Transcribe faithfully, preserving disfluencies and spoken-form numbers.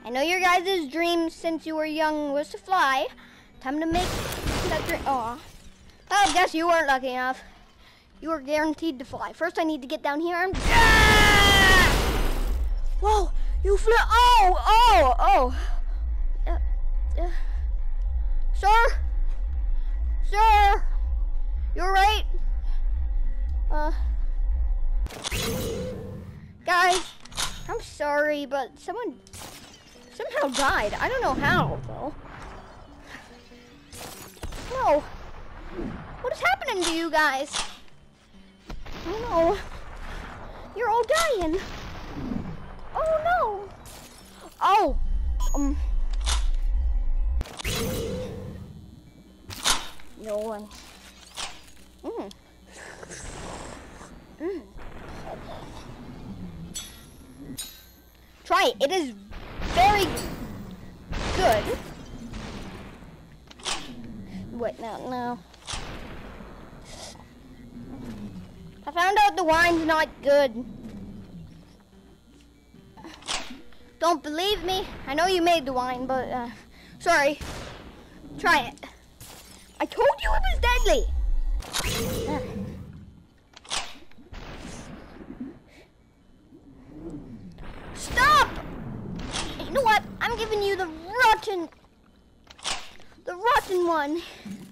I know your guys' dream since you were young was to fly. Time to make that dream. Aw. Oh, I guess you weren't lucky enough. You were guaranteed to fly. First, I need to get down here and. Ah! Whoa! You flew. Oh! Oh! Oh! Uh, uh. Sir? Sir? You're right. Uh. Guys, I'm sorry, but someone somehow died. I don't know how, though. No. What is happening to you guys? I don't know. You're all dying. Oh, no. Oh. Um. No one. Mm. Mm. Try it. It is very good. Wait, no, no. I found out the wine's not good. Don't believe me? I know you made the wine, but, uh, sorry. Try it. I told you it was deadly. Uh. Stop! You know what? I'm giving you the rotten, the rotten one.